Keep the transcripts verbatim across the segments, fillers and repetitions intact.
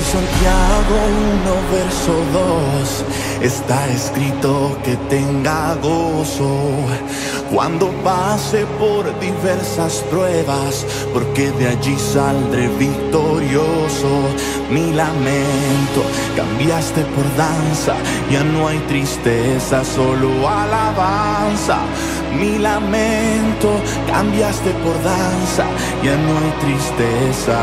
Santiago uno verso dos está escrito que tenga gozo cuando pase por diversas pruebas, porque de allí saldré victorioso. Mi lamento cambiaste por danza, ya no hay tristeza, solo alabanza. Mi lamento cambiaste por danza, ya no hay tristeza.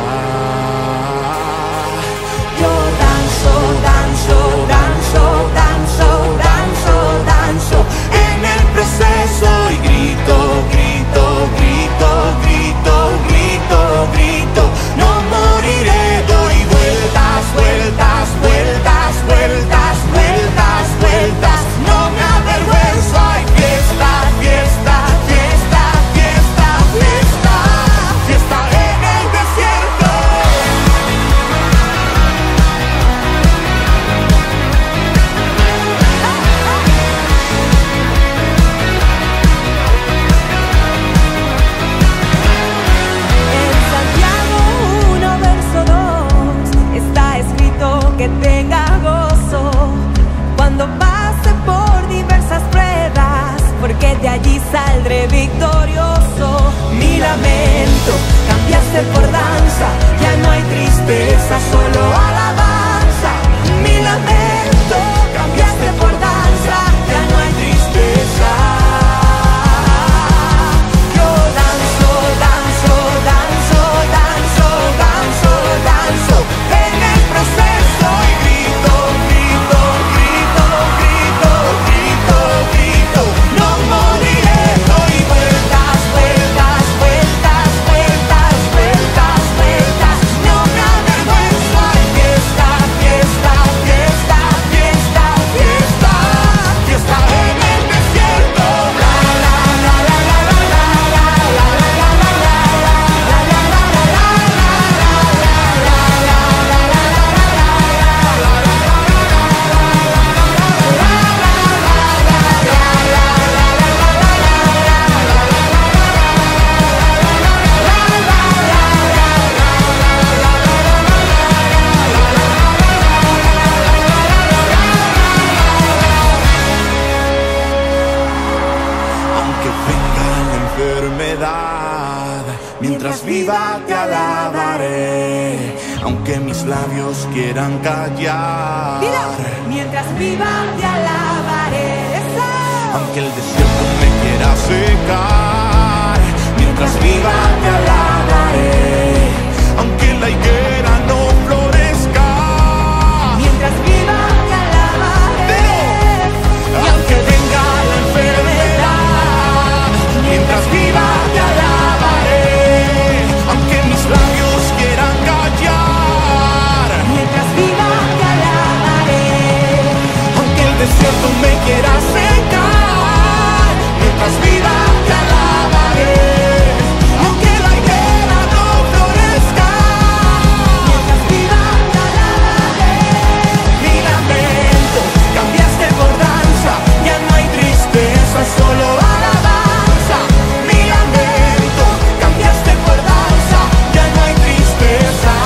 Yo danzo, danzo, danzo, danzo, danzo, danzo En el proceso y grito, grito, grito, grito, grito, grito. No moriré, doy vueltas, vueltas, vueltas, vueltas, vueltas, vueltas. No me avergüenzo, hay fiesta, fiesta, fiesta, fiesta, fiesta, fiesta en el desierto. En Santiago uno verso dos está escrito que tenga gozo cuando pase por diversas pruebas, porque de allí saldré victorioso. Mi lamento cambiaste por danza, ya no hay tristeza, solo alabanza. Mi lamento cambiaste por danza, ya no hay tristeza. Yo danzo, danzo, danzo, danzo, danzo, danzo en el proceso y grito, grito, grito, grito, grito, grito. No moriré, doy vueltas, vueltas, vueltas, vueltas, vueltas, vueltas. No me avergüenzo, hay fiesta, fiesta, fiesta, fiesta, fiesta, fiesta en el desierto. La la la la la la la la la la la la Aunque venga la enfermedad, mientras viva te alabaré. Aunque mis labios quieran callar, Mira, mientras viva te alabaré. Eso. aunque el desierto me quiera secar, mientras viva te alabaré. Aunque la higuera no florezca, Mientras viva te alabaré. y aunque venga la enfermedad, mientras viva te alabaré. Aunque mis labios quieran callar, Mientras viva te alabaré. aunque el desierto me quiera secar, mientras viva te alabaré. Aunque la higuera no florezca, Mientras viva te alabaré. mi lamento cambiaste por danza, ya no hay tristeza, solo alabanza. Mi lamento cambiaste por danza, ya no hay tristeza.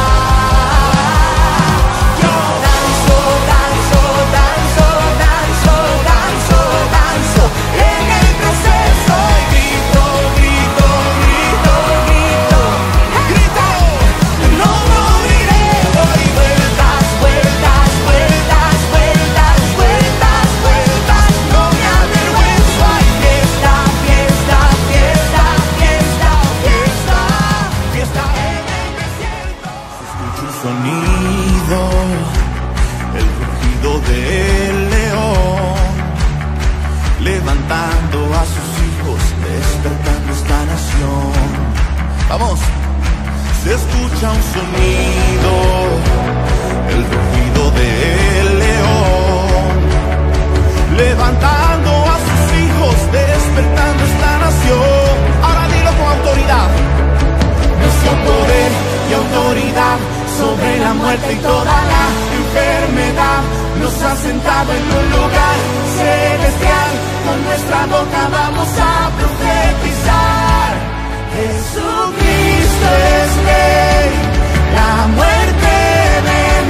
Yo danzo, danzo, danzo, danzo, danzo, danzo en el proceso y grito, grito, grito, grito, grito. No moriré, doy vueltas, vueltas, vueltas, vueltas, vueltas, vueltas. No me avergüenzo, hay fiesta, fiesta, fiesta, fiesta, fiesta, fiesta en el desierto. Escucho un sonido, el rugido del león, levantando a sus hijos, despertando esta nación. Vamos, se escucha un sonido, el rugido del león, levantando a sus hijos, despertando esta nación. Ahora dilo con autoridad. Nuestro poder y autoridad sobre la muerte y toda la enfermedad nos ha sentado en un lugar celestial. Con nuestra boca vamos a profetizar. Jesucristo es Rey, la muerte venció.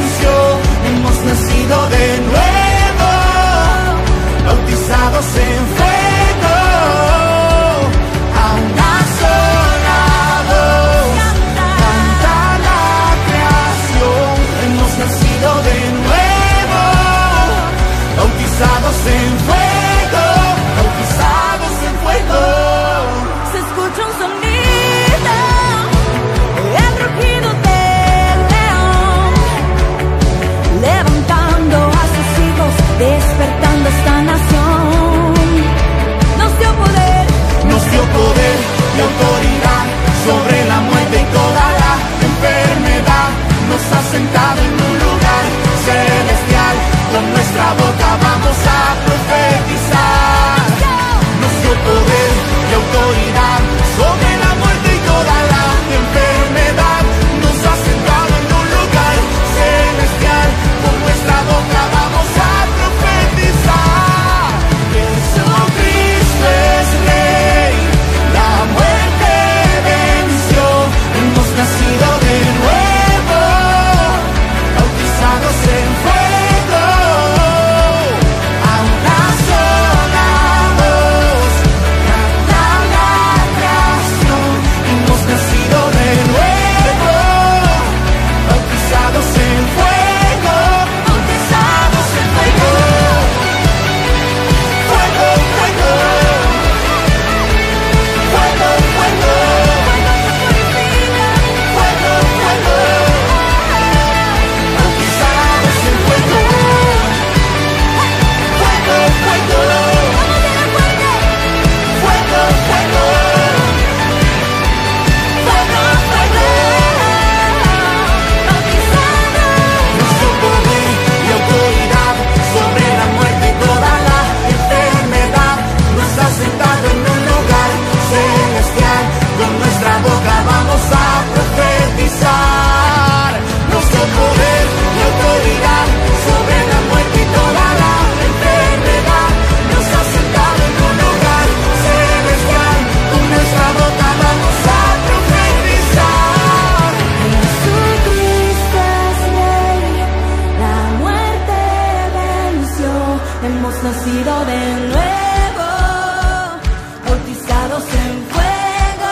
muerte y toda la enfermedad. Nos ha sentado en un lugar celestial. Con nuestra boca vamos a profetizar. Nos dio poder y autoridad sobre la muerte y toda la enfermedad. Nos ha sentado en un lugar celestial. Con nuestra boca vamos a profetizar. Jesucristo es Rey, la muerte venció. Hemos nacido de nuevo, bautizados en fuego. A una sola voz canta la creación. Hemos nacido de nuevo, bautizados en fuego, bautizados en fuego. Fuego, fuego, fuego, fuego, fuego, fuego, bautizados en fuego, fuego, fuego, fuego, fuego, nuestro poder y autoridad sobre la muerte y toda la enfermedad. Nos ha sentado en un lugar celestial. Con nuestra boca vamos a profetizar. Nuestro poder y autoridad sobre la muerte y toda la enfermedad. Nos ha sentado en un lugar celestial. Con nuestra boca vamos a profetizar. Jesucristo es Rey, la muerte venció. Hemos nacido de nuevo, bautizados en fuego.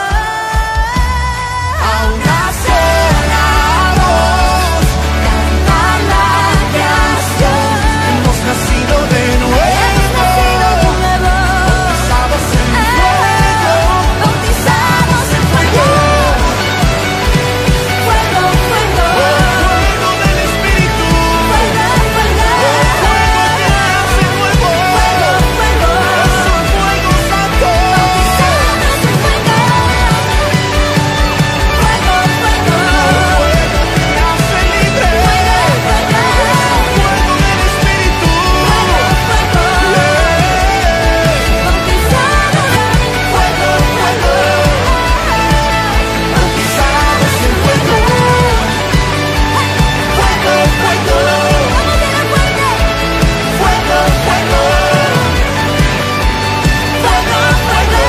A una sola voz canta la creación. Hemos nacido de nuevo, bautizados en fuego, bautizados en fuego. Fuego, fuego, Fuego del Espíritu, fuego, fuego, fuego que hace nuevo, fuego, fuego, es un fuego santo. bautizados en fuego. Fuego, fuego, Fuego que hace libre, fuego, fuego del Espíritu. fuego, bautizados en Fuego, fuego, bautizados en fuego. Fuego, fuego, fuego, fuego, fuego, fuego.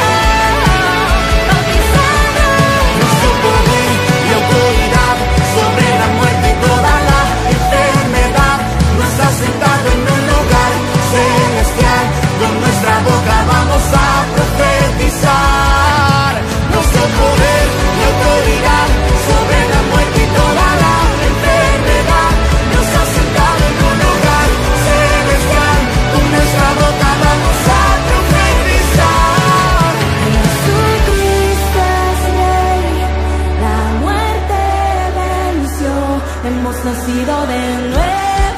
Nuestro poder y autoridad sobre la muerte y toda la enfermedad. Nos ha sentado en un lugar celestial. Con nuestra boca vamos a profetizar. Nuestro poder y autoridad sobre la muerte y toda la enfermedad. Nos ha sentado en un lugar celestial. Con nuestra boca vamos a profetizar. Jesucristo es Rey, la muerte venció. Hemos nacido de nuevo,